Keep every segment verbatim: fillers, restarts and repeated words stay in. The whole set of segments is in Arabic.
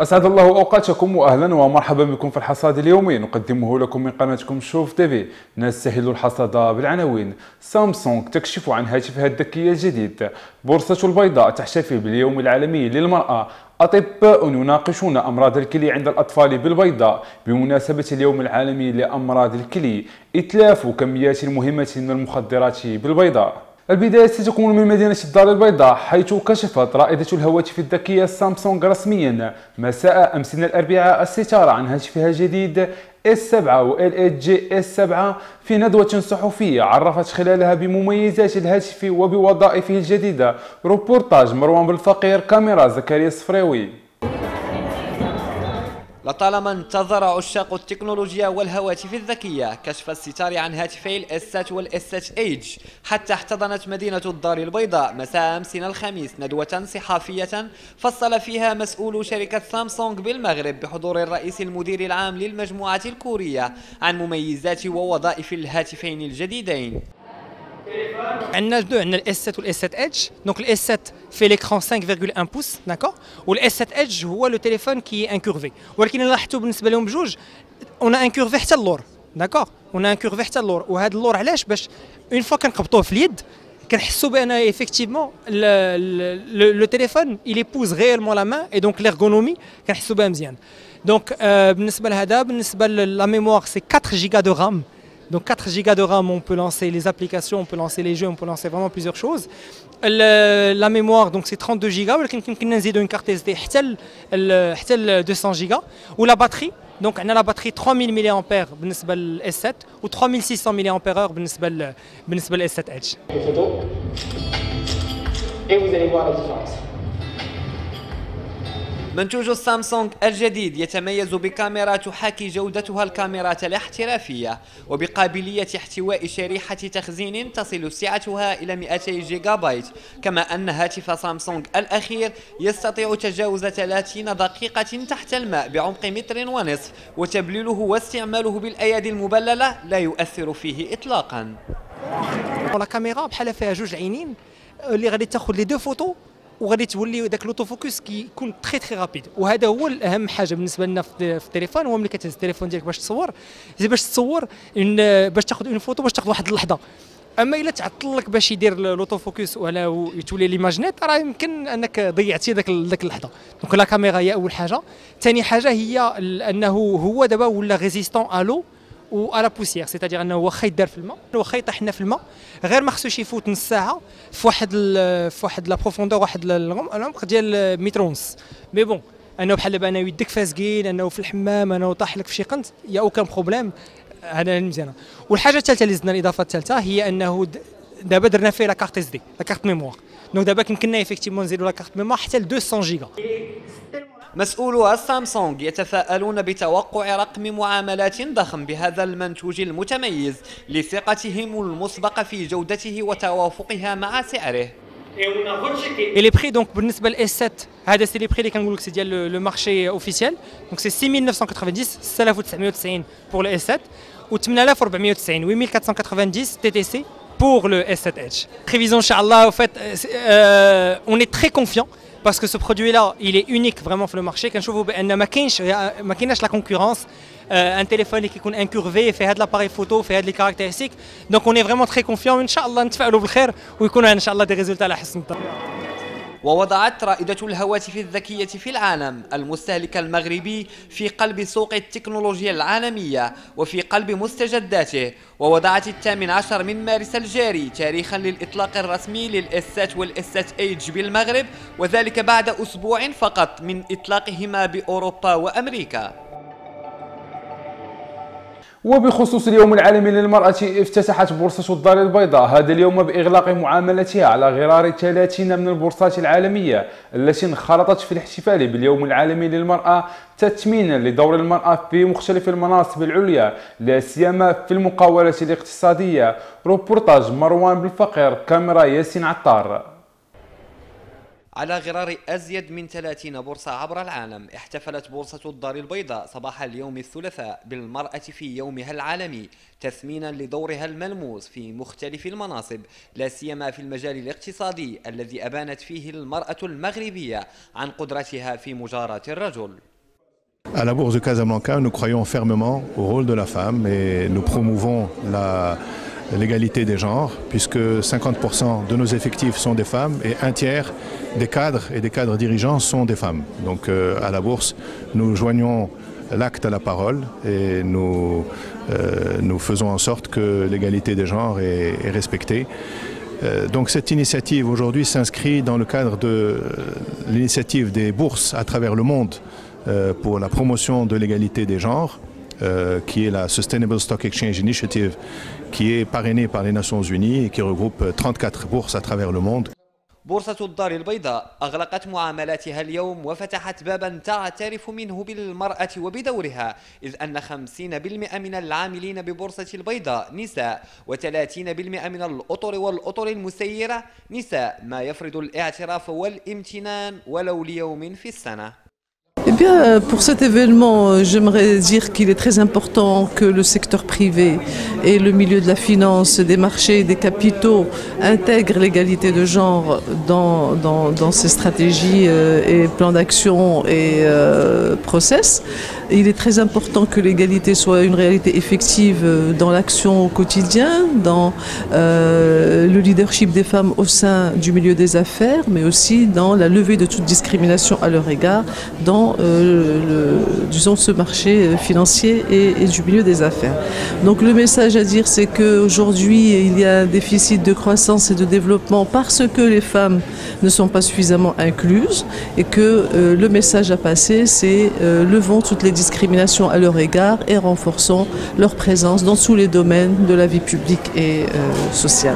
أسعد الله أوقاتكم وأهلا ومرحبا بكم في الحصاد اليومي نقدمه لكم من قناتكم شوف تيفي. نستهل الحصاد بالعناوين. سامسونج تكشف عن هاتفها الذكي الجديد. بورصة البيضاء تحتفل باليوم العالمي للمرأة. أطباء يناقشون أمراض الكلى عند الأطفال بالبيضاء بمناسبة اليوم العالمي لأمراض الكلى. إتلاف كميات مهمة من المخدرات بالبيضاء. البداية ستكون من مدينة الدار البيضاء، حيث كشفت رائدة الهواتف الذكية سامسونج رسميا مساء أمس الأربعاء الستار عن هاتفها الجديد إس سبعة و إل إيتش جي إس سبعة في ندوة صحفية عرفت خلالها بمميزات الهاتف وبوظائفه الجديدة. روبورتاج مروان بالفقير، كاميرا زكريا الصفراوي. لطالما انتظر عشاق التكنولوجيا والهواتف الذكية كشف الستار عن هاتفي الإس والإس إيدج، حتى احتضنت مدينة الدار البيضاء مساء أمس الخميس ندوة صحافية فصل فيها مسؤول شركة سامسونج بالمغرب بحضور الرئيس المدير العام للمجموعة الكورية عن مميزات ووظائف الهاتفين الجديدين. عندنا جوج، عندنا الاس سبعة والاس سبعة ايدج. دونك الاس سبعة في ليكران خمسة فاصلة واحد بوس، داكور، والاس سبعة ايدج هو لو تليفون كي انكورفي، ولكن لاحظتوا بالنسبه لهم بجوج اون انكورفي حتى اللور، داكور، اون انكورفي حتى اللور. وهذا اللور علاش؟ باش اون فوا كنقبطوه في اليد كنحسوا بان ايفيكتيفمون لو تليفون الي بوز غيرمون لا مان، اي دونك ليرغونومي كنحسوا بها مزيان. دونك بالنسبه لهذا، بالنسبه لا ميموار سي أربعة جيجا دو رام. Donc quatre gigas de RAM, on peut lancer les applications, on peut lancer les jeux, on peut lancer vraiment plusieurs choses. Le, la mémoire, donc c'est trente-deux gigas, mais on peut ajouter une carte S D حتى deux cents gigas. Ou la batterie, donc on a la batterie trois mille milliampères pour le إس سبعة ou trois mille six cents milliampères pour le إس سبعة Edge. Et vous allez voir la différence. منتوج السامسونج الجديد يتميز بكاميرا تحاكي جودتها الكاميرات الاحترافية وبقابلية احتواء شريحة تخزين تصل سعتها إلى مئتي جيجا بايت، كما أن هاتف سامسونج الأخير يستطيع تجاوز ثلاثين دقيقة تحت الماء بعمق متر ونصف، وتبليله واستعماله بالأيادي المبللة لا يؤثر فيه إطلاقا. الكاميرا بحال فيها جوج عينين اللي غادي تاخذ لي دو فوتو وغادي تولي داك لوتو فوكس كيكون تري تري رابيد. وهذا هو الاهم حاجه بالنسبه لنا في التليفون، هو ملي كتهز التليفون ديالك باش تصور، زي باش تصور باش تاخذ اون فوتو باش تاخذ واحد اللحظه. اما الا تعطل لك باش يدير لوتو فوكس ولا تولي ليماجنيت، راه يمكن انك ضيعتي داك داك اللحظه. دونك لا كاميرا هي اول حاجه. ثاني حاجه هي انه هو دابا ولا ريزيستون الو و على بوسيير، سيتادير انه واخا يدار في الماء، واخا يطيح لنا في الماء، غير ما خصوش يفوت نص ساعه في واحد في واحد لا بروفوندور، واحد العمق ديال متر ونص. مي بون انه بحال دابا انه يدك فاسكين، انه في الحمام، انه طاح لك في شي قنت، يا اوكان بروبليم، هذا مزيانه. والحاجه الثالثه اللي زدنا، الاضافه الثالثه هي انه دابا درنا فيه لا كارت اس دي، لا كارت ميموار. دونك دابا يمكننا ايفيكتيفمون نزيدوا لا كارت ميموار حتى ل مئتين جيجا. مسؤولو السامسونج يتفاءلون بتوقع رقم معاملات ضخم بهذا المنتوج المتميز لثقتهم المسبقة في جودته وتوافقها مع سعره. Et les prix, donc بالنسبة للإس سبعة هذا سي لي بري اللي كنقول لك سي ديال لو مارشي اوفيسيال. دونك سي ستة آلاف وتسعمائة وتسعين، ستة آلاف وتسعمائة وتسعين pour le إس سبعة و ثمانية آلاف وأربعمائة وتسعين، ثمانية آلاف وأربعمائة وتسعين تي تي سي pour le إس سبعة Edge. Prévision inchallah, en fait, euh, on est très confiant. Parce que ce produit-là, il est unique vraiment sur le marché. كنشوفوا بأن ما كاينش ما كايناش لا كونكورونس. ان تليفون اللي كيكون انكورفي في هذا لاباري فوتو، في هذه لي كاركتيرستيك. دونك اون اي فريمون تري كونفيون، وان شاء الله نتفائلوا بالخير ويكونوا ان شاء الله دي ريزولتا على حسن الظن. ووضعت رائدة الهواتف الذكية في العالم المستهلك المغربي في قلب سوق التكنولوجيا العالمية وفي قلب مستجداته، ووضعت الثامن عشر من مارس الجاري تاريخا للإطلاق الرسمي للإس سبعة والإس سبعة إيدج بالمغرب، وذلك بعد أسبوع فقط من إطلاقهما بأوروبا وأمريكا. وبخصوص اليوم العالمي للمرأة، افتتحت بورصة الدار البيضاء هذا اليوم بإغلاق معاملتها على غرار ثلاثين من البورصات العالمية التي انخرطت في الاحتفال باليوم العالمي للمرأة تثمينا لدور المرأة في مختلف المناصب العليا، لا سيما في المقاولة الاقتصادية. روبورتاج مروان بالفقير، كاميرا ياسين عطار. على غرار أزيد من ثلاثين بورصة عبر العالم، احتفلت بورصة الدار البيضاء صباح اليوم الثلاثاء بالمرأة في يومها العالمي تثمينا لدورها الملموس في مختلف المناصب، لا سيما في المجال الاقتصادي الذي أبانت فيه المرأة المغربية عن قدرتها في مجاراة الرجل. À la Bourse de Casablanca, nous croyons fermement au rôle de la femme et nous promouvons la l'égalité des genres, puisque cinquante pour cent de nos effectifs sont des femmes et un tiers des cadres et des cadres dirigeants sont des femmes. Donc euh, à la Bourse, nous joignons l'acte à la parole et nous, euh, nous faisons en sorte que l'égalité des genres est, est respectée. Euh, donc cette initiative aujourd'hui s'inscrit dans le cadre de l'initiative des bourses à travers le monde euh, pour la promotion de l'égalité des genres, euh, qui est la Sustainable Stock Exchange Initiative, qui est parrainée par les Nations Unies et qui regroupe trente-quatre bourses à travers le monde. بورصة الدار البيضاء أغلقت معاملاتها اليوم وفتحت بابا تعترف منه بالمرأة وبدورها، إذ أن خمسين بالمئة من العاملين ببورصة البيضاء نساء وثلاثين بالمئة من الأطر والأطر المسيرة نساء، ما يفرض الاعتراف والامتنان ولو ليوم في السنة. Eh bien, pour cet événement, j'aimerais dire qu'il est très important que le secteur privé et le milieu de la finance, des marchés, des capitaux intègrent l'égalité de genre dans, dans, dans ces stratégies et plans d'action et euh, process. Il est très important que l'égalité soit une réalité effective dans l'action au quotidien, dans euh, le leadership des femmes au sein du milieu des affaires, mais aussi dans la levée de toute discrimination à leur égard dans euh, le, disons, ce marché financier et, et du milieu des affaires. Donc le message à dire, c'est qu'aujourd'hui, il y a un déficit de croissance et de développement parce que les femmes ne sont pas suffisamment incluses et que euh, le message à passer, c'est euh, levons toutes les discriminations à leur égard et renforçons leur présence dans tous les domaines de la vie publique et euh, sociale.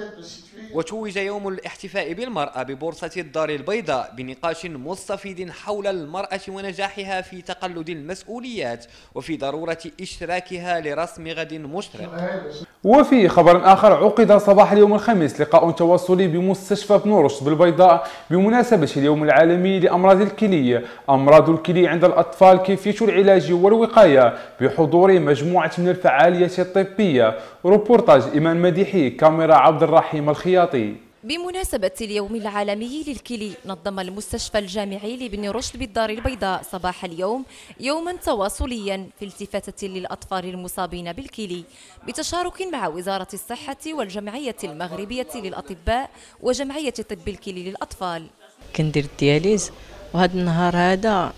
وتوج يوم الاحتفاء بالمرأة ببورصة الدار البيضاء بنقاش مستفيض حول المرأة ونجاحها في تقلد المسؤوليات وفي ضرورة إشراكها لرسم غد مشرق. وفي خبر آخر، عقد صباح اليوم الخميس لقاء تواصلي بمستشفى بن رشد بالبيضاء بمناسبة اليوم العالمي لأمراض الكلى. أمراض الكلى عند الأطفال، كيفية العلاج والوقاية، بحضور مجموعة من الفعاليات الطبية. روبورتاج إيمان مديحي، كاميرا عبد الرحيم الخياطي. بمناسبة اليوم العالمي للكلي، نظم المستشفى الجامعي لبن رشد بالدار البيضاء صباح اليوم يوما تواصليا في التفاتة للأطفال المصابين بالكلي، بتشارك مع وزارة الصحة والجمعية المغربية للأطباء وجمعية طب الكلي للأطفال. كندير الدياليز، وهذا النهار هذا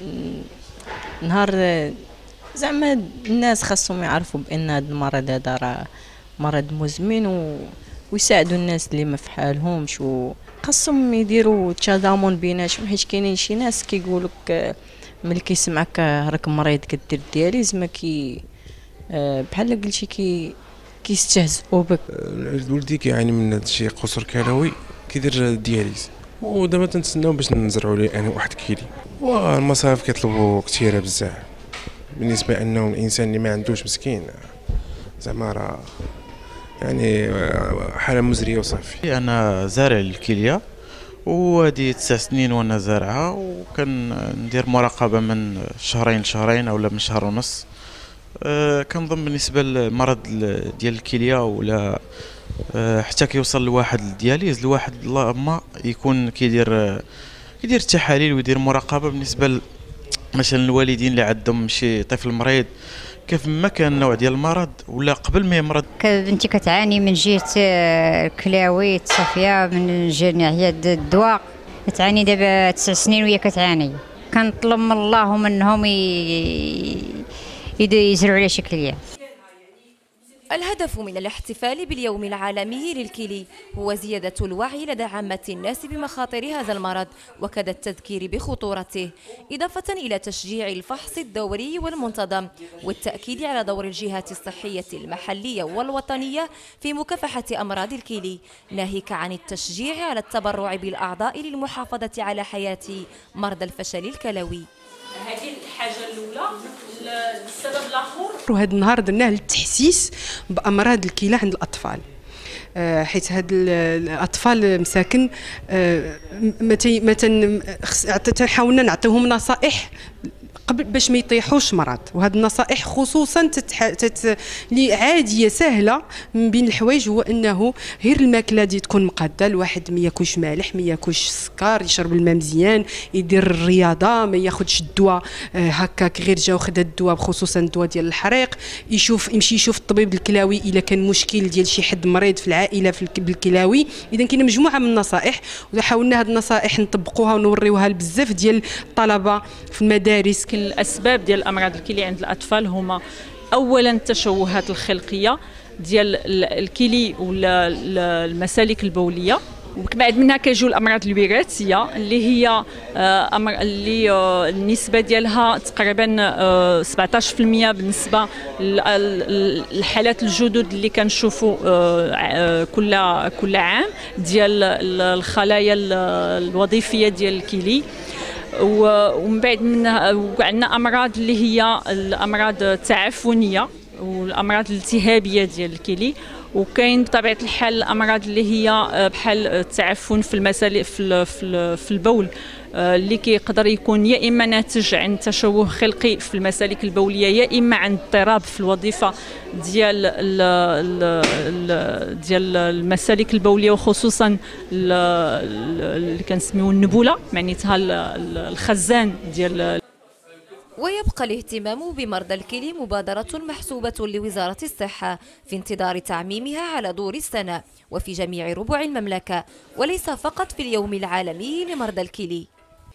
نهار زعما الناس خاصهم يعرفوا بأن هذا المرض هذا راه مرض مزمن و ويساعدوا الناس اللي ما في حالهمش، وخاصهم يديروا تشاضامون بيناتهم، حيت كاينين شي ناس كيقولك ملي كيسمعك راك مريض كدير الدياليز ما كي بحال قلتي كي كيستهزئوا بك. ولدي كيعاني من هذا الشيء، قصر كلوي، كيدير الدياليز، ودابا تنتسناو باش نزرعوا ليه انا واحد كيلي. والمصاريف كيطلبوا كثيره بزاف بالنسبه انه الانسان اللي ما عندوش مسكين زعما راه يعني حالة مزرية وصافي. أنا زارع الكلية وهذه تسع سنين وأنا زارعها، وكندير مراقبة من شهرين شهرين أو من شهر ونص. أه كنظن بالنسبة للمرض ديال الكلية ولا أه حتى كيوصل لواحد الدياليز، الواحد اللهم يكون كيدير كيدير التحاليل ويدير مراقبة بالنسبة مثلا الوالدين اللي عندهم شي طفل مريض، كيف ما كان النوع ديال المرض ولا قبل ما يمرض. بنتي كتعاني من جهه الكلاوي التصفيه من جمعيه الدواء، كتعاني دابا تسع سنين وهي كتعاني. كنطلب من الله منهم يزرعوا لها شي كليه. الهدف من الاحتفال باليوم العالمي للكلي هو زيادة الوعي لدى عامة الناس بمخاطر هذا المرض وكذا التذكير بخطورته، إضافة إلى تشجيع الفحص الدوري والمنتظم والتأكيد على دور الجهات الصحية المحلية والوطنية في مكافحة أمراض الكلي، ناهيك عن التشجيع على التبرع بالأعضاء للمحافظة على حياة مرضى الفشل الكلوي. هذه الحاجة الأولى. السبب الآخر، وهذا النهار درناه للتحسيس بأمراض الكلى عند الأطفال، حيت هاد الأطفال مساكن ما تنحاولنا نعطيوهم نصائح قبل باش ما يطيحوش مرض. وهذه النصائح خصوصا تتح... تت... اللي عاديه سهله من بين الحوايج هو انه غير الماكله دي تكون مقاده، الواحد ما ياكلش مالح، ما ياكلش السكر، يشرب الماء مزيان، يدير الرياضه، ما ياخذش الدواء هكاك غير جا وخد الدواء خصوصا الدواء ديال الحريق، يشوف يمشي يشوف الطبيب الكلاوي الا كان مشكل ديال شي حد مريض في العائله في بالكلاوي. اذا كاينه مجموعه من النصائح وحاولنا هذه النصائح نطبقوها ونوريوها لبزاف ديال الطلبه في المدارس. الاسباب ديال الامراض الكلى عند الاطفال هما اولا التشوهات الخلقيه ديال الكلى ولا المسالك البوليه، وبعد منها كيجيو الامراض الوراثيه اللي هي أمر اللي النسبه ديالها تقريبا سبعطاش بالمئة بالنسبه للحالات الجدد اللي كنشوفوا كل كل عام ديال الخلايا الوظيفيه ديال الكلى. ومن بعد منها عندنا امراض اللي هي الامراض التعفنيه والامراض الالتهابيه ديال الكلى، وكاين بطبيعه الحال الامراض اللي هي بحال التعفن في المسالك في في البول اللي كيقدر يكون يا اما ناتج عن تشوه خلقي في المسالك البوليه يا اما عن اضطراب في الوظيفه ديال ديال المسالك البوليه، وخصوصا اللي كنسميوه النبوله معناتها الخزان ديال. ويبقى الاهتمام بمرضى الكلى مبادرة محسوبة لوزارة الصحة في انتظار تعميمها على دور السنة وفي جميع ربوع المملكة وليس فقط في اليوم العالمي لمرضى الكلى.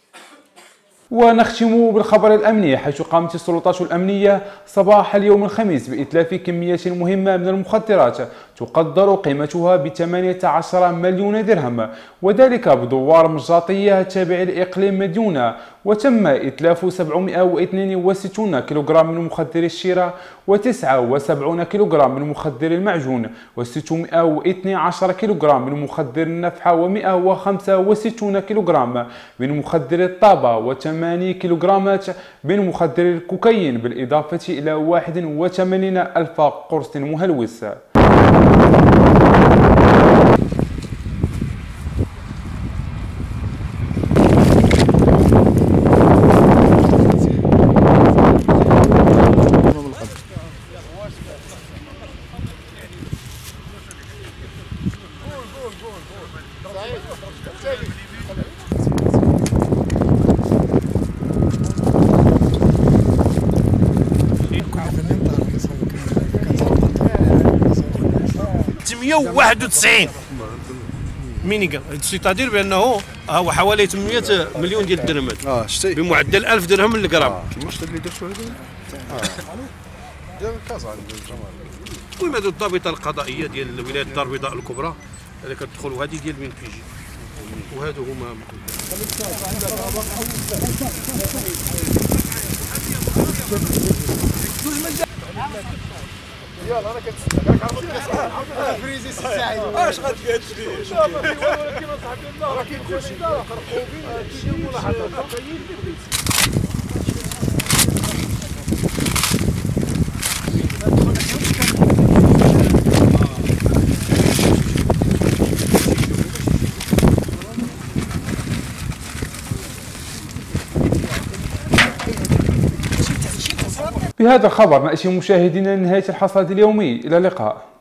ونختم بالخبر الأمني، حيث قامت السلطات الأمنية صباح اليوم الخميس بإتلاف كمية مهمة من المخدرات تقدر قيمتها ب ثمانية عشر مليون درهم، وذلك بدوار مجاطية تابع لإقليم مديونة. وتم إتلاف سبعمئة واثنين وستين كيلوغرام من مخدر الشراء وتسعة وسبعين كيلوغرام من مخدر المعجون وستمئة واثني عشر كيلوغرام من مخدر النفحة ومئة وخمسة وستين كيلوغرام من مخدر الطابة وثمانية كيلوغرامات من مخدر الكوكايين، بالإضافة إلى واحد وثمانين ألف قرص مهلوس. ثمانمئة وواحد وتسعين مينيغا، سيتادير بانه هو حوالي ثمانمئة مليون ديال الدرهمات اه شتي بمعدل ألف درهم للغرام. كيما شتي اللي درتو هذا اه ديال كازا المهم هذو الضابطه القضائيه ديال ولايه الدار البيضاء الكبرى اللي كتدخل، وهذه ديال بين بيجي، وهادو هما يلا انا كنتسناك راك عرفت فريزي سي سعيد اش غتقاد فيه ان شاء الله كيما صاحبي الله راه كاين كلشي خرقوبين كاين ملاحظات. بهذا الخبر نأتي مشاهدينا لنهاية الحصاد اليومي. إلى اللقاء.